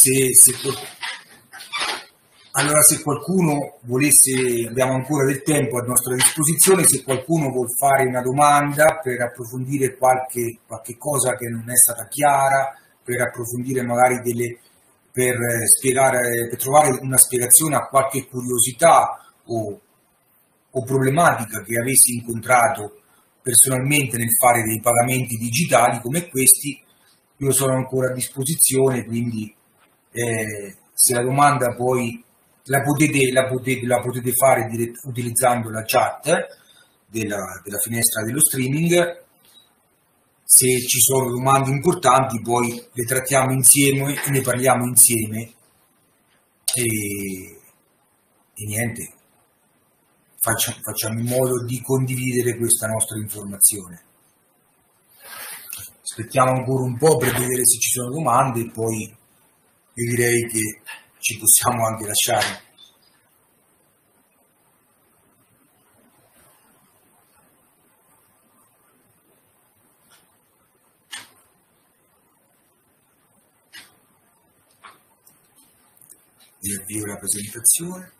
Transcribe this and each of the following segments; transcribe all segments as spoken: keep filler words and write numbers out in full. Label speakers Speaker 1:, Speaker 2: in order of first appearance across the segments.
Speaker 1: se, se, allora se qualcuno volesse, abbiamo ancora del tempo a nostra disposizione, se qualcuno vuol fare una domanda per approfondire qualche, qualche cosa che non è stata chiara, per approfondire magari delle, per spiegare, per trovare una spiegazione a qualche curiosità o, o problematica che avessi incontrato personalmente nel fare dei pagamenti digitali come questi, io sono ancora a disposizione, quindi eh, se la domanda poi la potete, la potete, la potete fare dirett- utilizzando la chat della, della finestra dello streaming. Se ci sono domande importanti poi le trattiamo insieme e ne parliamo insieme e, e niente, facciamo, facciamo in modo di condividere questa nostra informazione. Aspettiamo ancora un po' per vedere se ci sono domande e poi io direi che ci possiamo anche lasciare. Vi avvio la presentazione.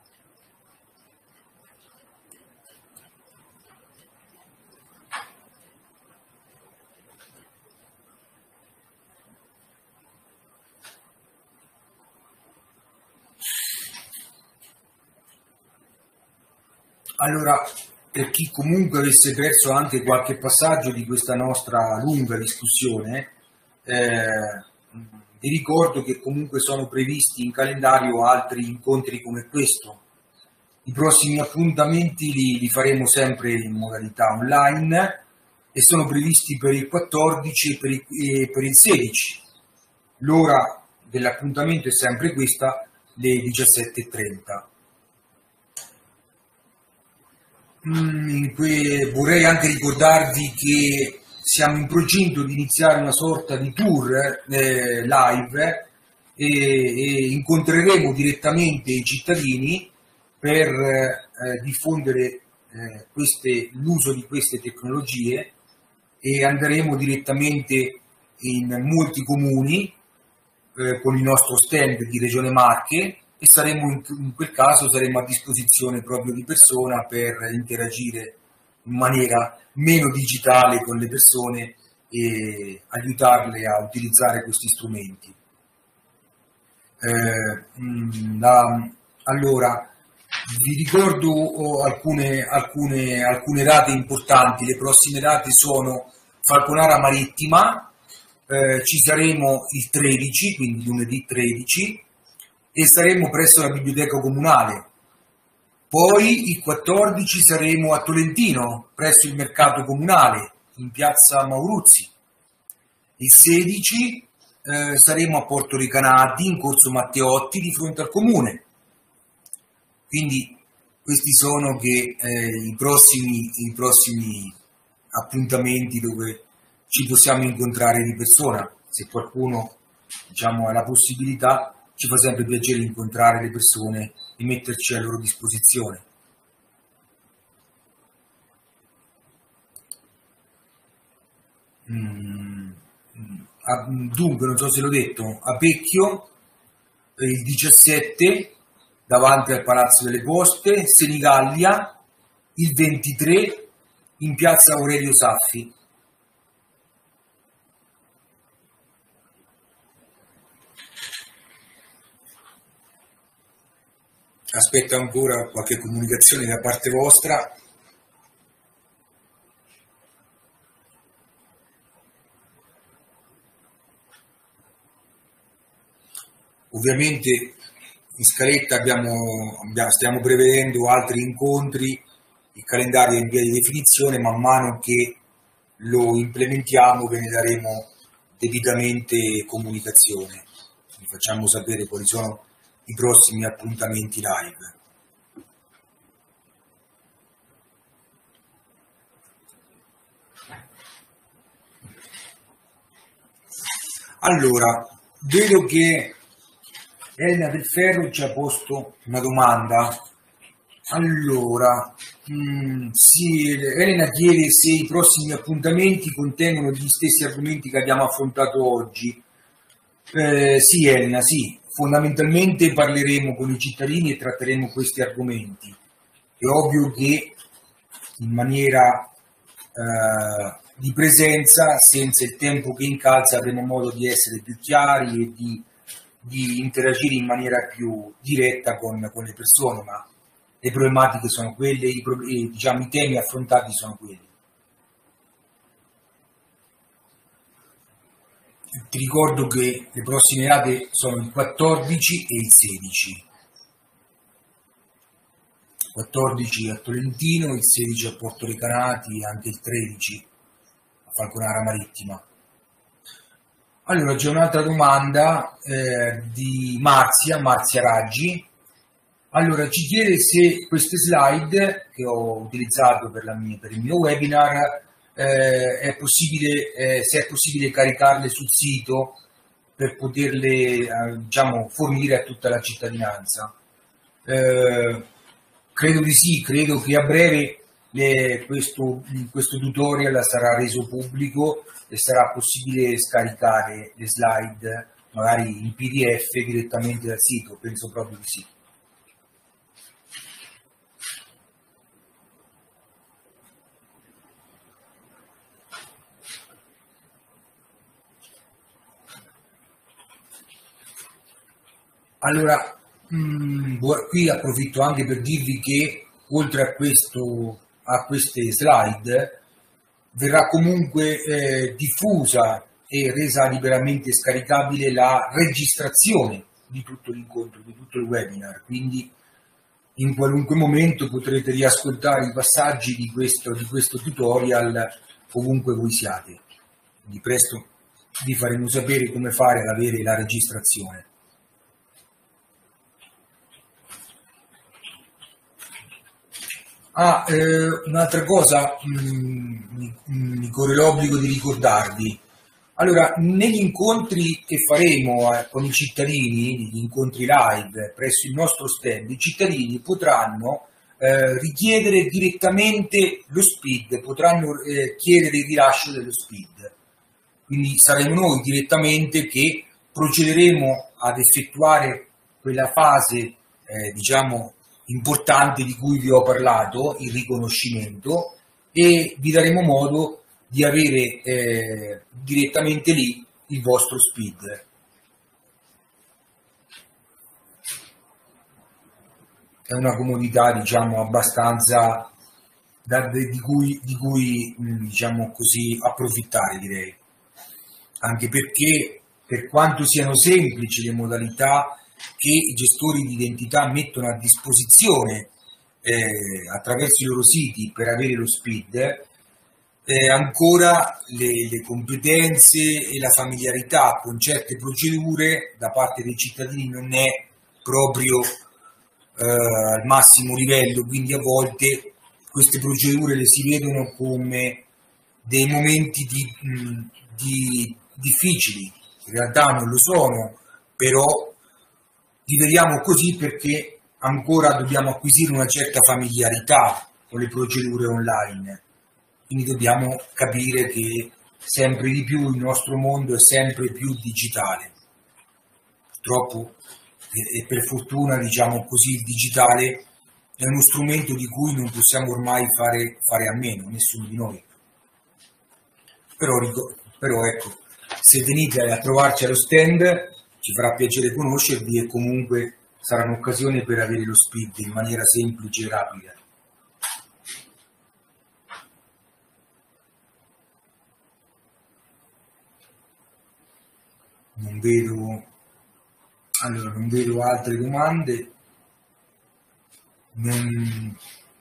Speaker 1: Allora, per chi comunque avesse perso anche qualche passaggio di questa nostra lunga discussione, eh, vi ricordo che comunque sono previsti in calendario altri incontri come questo. I prossimi appuntamenti li, li faremo sempre in modalità online e sono previsti per il quattordici e per il, e per il sedici. L'ora dell'appuntamento è sempre questa, le diciassette e trenta. Mm, vorrei anche ricordarvi che siamo in procinto di iniziare una sorta di tour eh, live e, e incontreremo direttamente i cittadini per eh, diffondere eh, queste, l'uso di queste tecnologie e andremo direttamente in molti comuni eh, con il nostro stand di Regione Marche e saremo in, in quel caso saremo a disposizione proprio di persona per interagire in maniera meno digitale con le persone e aiutarle a utilizzare questi strumenti. Eh, la, allora, vi ricordo alcune, alcune, alcune date importanti. Le prossime date sono Falconara Marittima, eh, ci saremo il tredici, quindi lunedì tredici, e saremo presso la biblioteca comunale. Poi il quattordici saremo a Tolentino, presso il mercato comunale, in piazza Mauruzzi. Il sedici eh, saremo a Porto Recanati, in corso Matteotti, di fronte al comune. Quindi questi sono che, eh, i, prossimi, i prossimi appuntamenti dove ci possiamo incontrare di persona. Se qualcuno, diciamo, ha la possibilità, ci fa sempre piacere incontrare le persone e metterci a loro disposizione. Mm. Dunque, non so se l'ho detto, a Pecchio il diciassette davanti al Palazzo delle Poste, Senigallia il ventitré in piazza Aurelio Saffi. Aspetto ancora qualche comunicazione da parte vostra. Ovviamente in scaletta abbiamo, abbiamo, stiamo prevedendo altri incontri, il calendario è in via di definizione, man mano che lo implementiamo ve ne daremo debitamente comunicazione, vi facciamo sapere quali sono i prossimi appuntamenti live. Allora, vedo che Elena Del Ferro ci ha posto una domanda. Allora, mh, sì, Elena chiede se i prossimi appuntamenti contengono gli stessi argomenti che abbiamo affrontato oggi. Eh, sì, Elena, sì, fondamentalmente parleremo con i cittadini e tratteremo questi argomenti. È ovvio che in maniera eh, di presenza, senza il tempo che incalza, avremo modo di essere più chiari e di, di interagire in maniera più diretta con, con le persone, ma le problematiche sono quelle, i, diciamo, i temi affrontati sono quelli. Ti ricordo che le prossime date sono il quattordici e il sedici. quattordici a Tolentino, il sedici a Porto Recanati e anche il tredici a Falconara Marittima. Allora c'è un'altra domanda eh, di Marzia, Marzia Raggi. Allora ci chiede se queste slide che ho utilizzato per, la mia, per il mio webinar eh, è possibile, eh, se è possibile caricarle sul sito per poterle eh, diciamo, fornire a tutta la cittadinanza. Eh, credo di sì, credo che a breve le, questo, questo tutorial sarà reso pubblico e sarà possibile scaricare le slide magari in P D F direttamente dal sito, penso proprio di sì. Allora, mh, qui approfitto anche per dirvi che oltre a, questo, a queste slide verrà comunque eh, diffusa e resa liberamente scaricabile la registrazione di tutto l'incontro, di tutto il webinar, quindi in qualunque momento potrete riascoltare i passaggi di questo, di questo tutorial ovunque voi siate. Quindi presto vi faremo sapere come fare ad avere la registrazione. Ah, eh, un'altra cosa mh, mi, mi corre l'obbligo di ricordarvi. Allora, negli incontri che faremo eh, con i cittadini, negli incontri live presso il nostro stand, i cittadini potranno eh, richiedere direttamente lo S P I D, potranno eh, chiedere il rilascio dello S P I D. Quindi saremo noi direttamente che procederemo ad effettuare quella fase, eh, diciamo, importante di cui vi ho parlato, il riconoscimento, e vi daremo modo di avere eh, direttamente lì il vostro S P I D. È una comodità, diciamo, abbastanza da, di cui, di cui diciamo così, approfittare, direi. Anche perché, per quanto siano semplici le modalità che i gestori di identità mettono a disposizione eh, attraverso i loro siti per avere lo S P I D, eh, ancora le, le competenze e la familiarità con certe procedure da parte dei cittadini non è proprio eh, al massimo livello, quindi a volte queste procedure le si vedono come dei momenti di, mh, di difficili, in realtà non lo sono, però li vediamo così perché ancora dobbiamo acquisire una certa familiarità con le procedure online, quindi dobbiamo capire che sempre di più il nostro mondo è sempre più digitale. Purtroppo e per fortuna, diciamo così, il digitale è uno strumento di cui non possiamo ormai fare, fare a meno, nessuno di noi. Però, però ecco, se venite a trovarci allo stand ci farà piacere conoscervi e comunque sarà un'occasione per avere lo S P I D in maniera semplice e rapida. Non vedo, allora, non vedo altre domande. Non...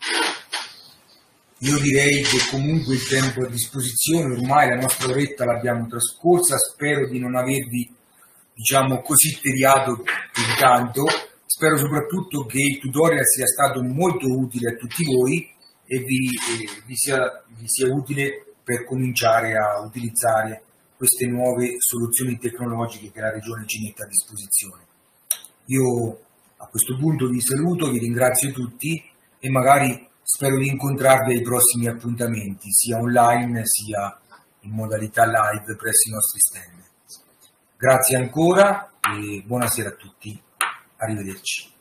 Speaker 1: Io direi che comunque il tempo a disposizione, ormai la nostra oretta l'abbiamo trascorsa, spero di non avervi, diciamo così, tediato più di tanto, spero soprattutto che il tutorial sia stato molto utile a tutti voi e vi, eh, vi, sia, vi sia utile per cominciare a utilizzare queste nuove soluzioni tecnologiche che la Regione ci mette a disposizione. Io a questo punto vi saluto, vi ringrazio tutti e magari spero di incontrarvi ai prossimi appuntamenti, sia online sia in modalità live presso i nostri stand. Grazie ancora e buonasera a tutti, arrivederci.